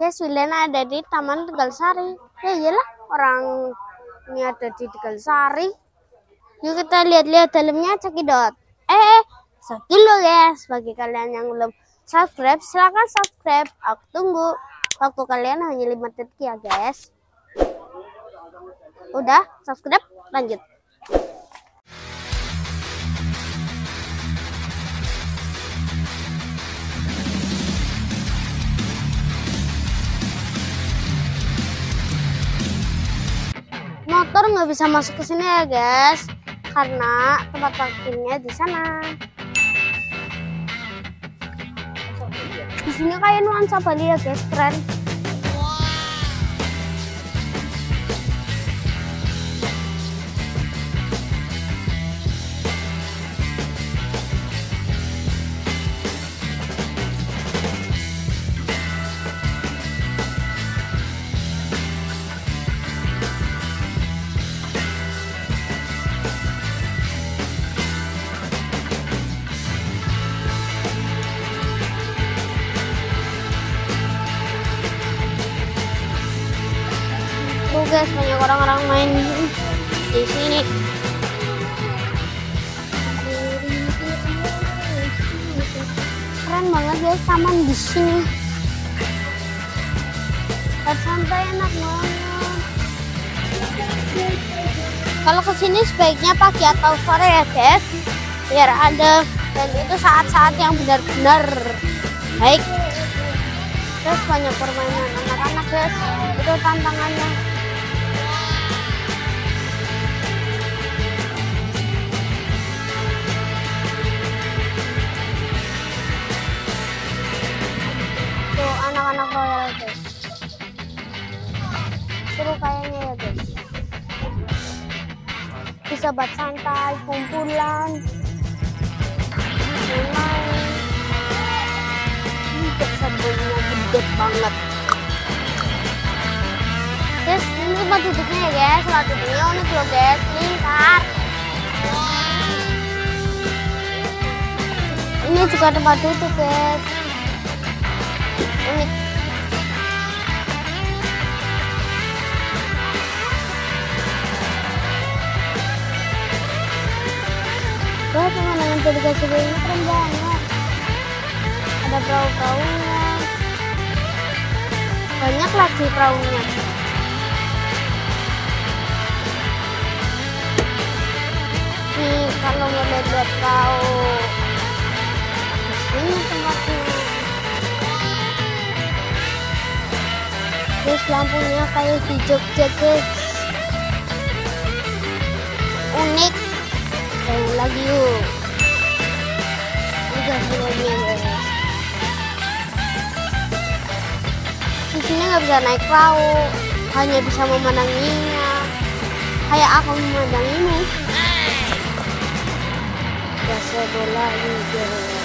Guys, Wilena ada di Taman Tegalsari. Ya iyalah, orang ini ada di Tegalsari. Yuk kita lihat-lihat dalamnya, cekidot. Stop dulu guys. Bagi kalian yang belum subscribe, silahkan subscribe. Aku tunggu. Waktu kalian hanya 5 detik ya guys. Udah, subscribe, lanjut. Motor nggak bisa masuk ke sini ya guys, karena tempat parkirnya di sana. Di sini kayak nuansa Bali ya guys, keren. Tuh guys, banyak orang-orang main di sini. Keren banget guys taman di sini. Santai, enak banget. Kalau kesini sebaiknya pagi atau sore ya guys, biar ada, dan itu saat-saat yang benar-benar baik. Terus banyak permainan anak-anak guys, itu tantangannya. Tuh anak-anak royal guys, seru kayaknya ya guys. Bisa buat santai, kumpulan, main. Sabunnya gede banget. Guys, ini tempat duduknya ya guys. Tempat duduknya unik loh guys, lingkar. Ini juga tempat duduk guys, unik. Wah, pemandangan Tegalsari ini keren banget. Ada perahu-perahunya, banyak lagi perahunya. Nih kalau mau lihat perahu, di sini tempatnya. Terus lampunya kayak di Jogja guys, unik. Lagi yuk, udah filmnya guys. Di sini nggak bisa naik perahu, hanya bisa memandanginya, kayak aku memandang ini. Gas bola ini guys.